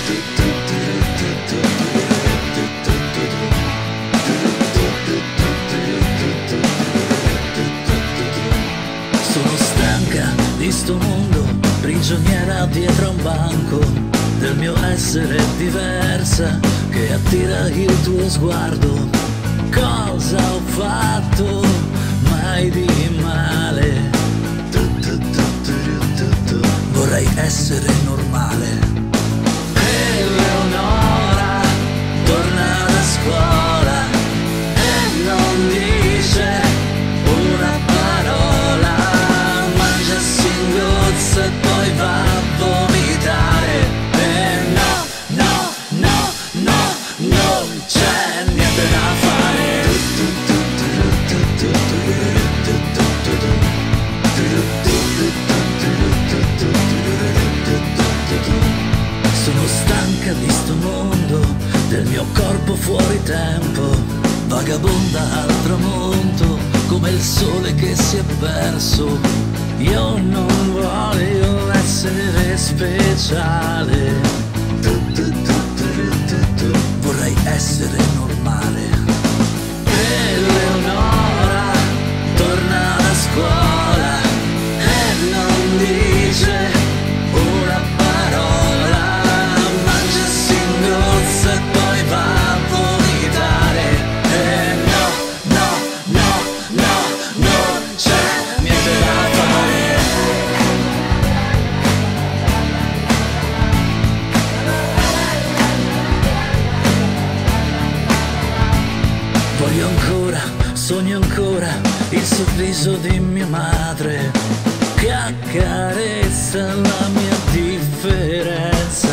Sono stanca di sto mondo, prigioniera dietro a un banco, del mio essere diversa che attira il tuo sguardo. Cosa ho fatto mai di male? Vorrei essere normale. Eleonora torna da scuola e non dice una parola, mangia singhiozzo e poi va a vomitare. E no, non c'è niente da fare. Sono stanca di sto mondo, del mio corpo fuori tempo, vagabonda al tramonto, come il sole che si è perso. Io non voglio essere speciale, vorrei essere normale. Eleonora torna da scuola e non dice una parola, mangia singhiozzo e poi va a vomitare. E no, non c'è niente da fare. Voglio ancora, sogno ancora il sorriso di mia madre che accarezza la mia differenza.